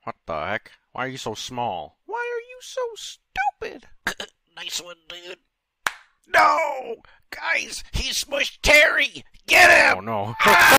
What the heck? Why are you so small? Why are you so stupid? Nice one, dude. No! Guys, he smushed Terry! Get him! Oh no.